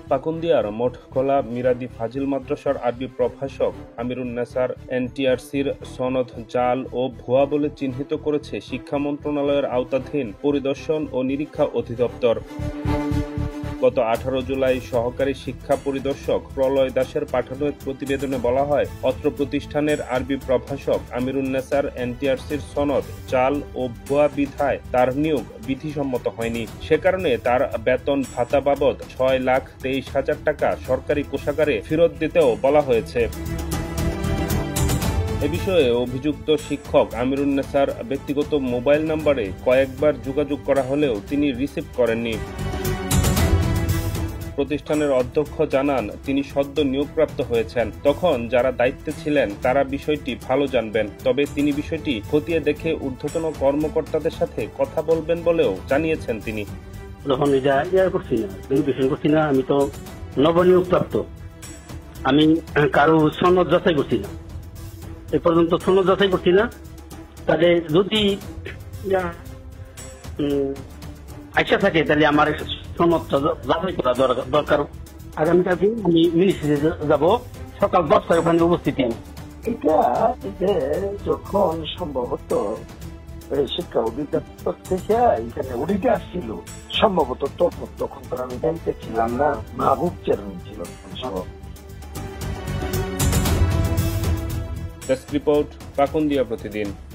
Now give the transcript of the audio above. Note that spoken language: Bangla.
পাকুন্দিয়ার মঠখোলা মিরাদি ফাজিল মাদ্রাসার আরবি প্রভাষক আমিরুন্নেছার এনটিআরসির সনদ জাল ও ভুয়া বলে চিহ্নিত করেছে শিক্ষা মন্ত্রণালয়ের আওতাধীন পরিদর্শন ও নিরীক্ষা অধিদপ্তর। গত 18 জুলাই সহকারী শিক্ষা পরিদর্শক প্রলয় দাসের পাঠানো এক প্রতিবেদনে বলা হয়, অত্র প্রতিষ্ঠানের আরবি প্রভাষক আমিরুন্নেছার এনটিআরসির সনদ জাল ও ভুয়া বিধায় তার নিয়োগ বিধিসম্মত হয়নি। সে কারণে তার বেতন ভাতা বাবদ 6,23,000 টাকা সরকারি কোষাগারে ফেরত দিতেও বলা হয়েছে। এ বিষয়ে অভিযুক্ত শিক্ষক আমিরুন্নেছার ব্যক্তিগত মোবাইল নম্বরে কয়েকবার যোগাযোগ করা হলেও তিনি রিসিভ করেননি। প্রতিষ্ঠানের অধ্যক্ষ জানান, তিনি সদ্য নিয়োগপ্রাপ্ত হয়েছেন। তখন যারা দায়িত্বে ছিলেন তারা বিষয়টি ভালো জানবেন, তবে তিনি বিষয়টি খতিয়ে দেখে ঊর্ধ্বতন কর্মকর্তাদের সাথে কথা বলবেন বলেও জানিয়েছেন তিনি। যখন করছি না, আমি তো নবনিয়োগপ্রাপ্ত, আমি কারো সনদ যাচাই করছি না, এ পর্যন্ত সনদ যাচাই করছি না। তাহলে যদি আইসা থাকে তাহলে আমার সনদটা যাচাই করা দরকার। আগামীকালকে আমি মিনিস্ট্রিতে যাব, সকাল 10টায় ওখানে উপস্থিতি। এটা যখন সম্ভবত শিক্ষা অধিদপ্তর থেকে এখানে অডিটে আসছিল, সম্ভবত তখন তো আমি জানতে ছিলাম না, মাহবুব চেয়ারম্যান ছিল। ডেস্ক রিপোর্ট, পাকুন্দিয়া প্রতিদিন।